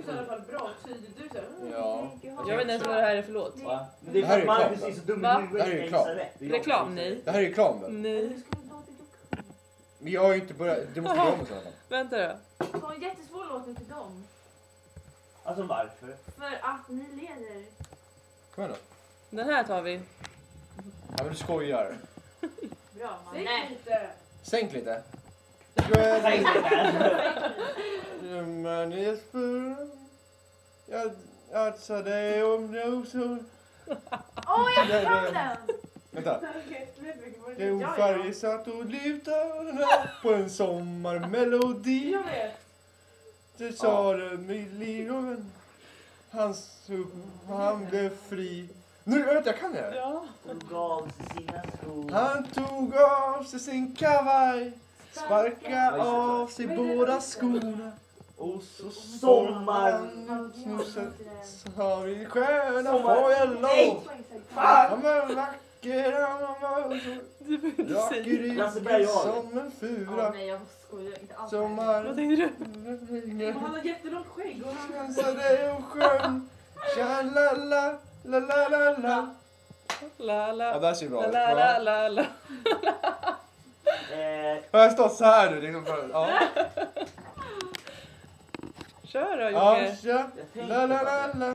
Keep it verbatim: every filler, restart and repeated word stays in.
i alla fall bra tydligt. Du säger. Ja. Jag vet inte ens vad det här är för låt. Va? Men det Det här är är för att reklam, Marcus är så dum i va? huvudet. Det här är jag reklam. gissar rätt. Jag Reklam, gissar nej. rätt. Det här är reklam väl? Nej. Men jag har ju inte börjat, det måste vara om sådana. Vänta då. Ta en jättesvår låt till dem. Alltså varför? För att ni leder. Kom igen då. Den här tar vi. Ja men du skojar. Bra, man. Sänk Nej. lite. Sänk lite. Säg det där. Men Jesper, jag alltså det är om nog så. Åh, jag kan den! Vänta. Okej, vet du vilken var det? Det är Ja, ja. färg satt och lutade på en sommarmelodi. Jag vet. Det sa det mitt liv och en hans han blev fri. Nu vet jag kan det. Ja. Och gav sig sina skor. Han tog av sig sin kavaj, sparka av sig båda skorna. Och så sommaren sa vi sköna får jag lov. Han var vacker, han var så rak i ryggen som en Åh, fura. nej, jag skojar inte alls. Sommar. Vad tänkte du? Han har jättelångt skägg och han... dansade och sjöng. Tja la la la la la la. La la. Ja, det här ser bra ut. La la la la. Eh, Jag har stått så här nu liksom för, ja. Kör då Ja, Jocke. tja jag tänkte la la på la det. la.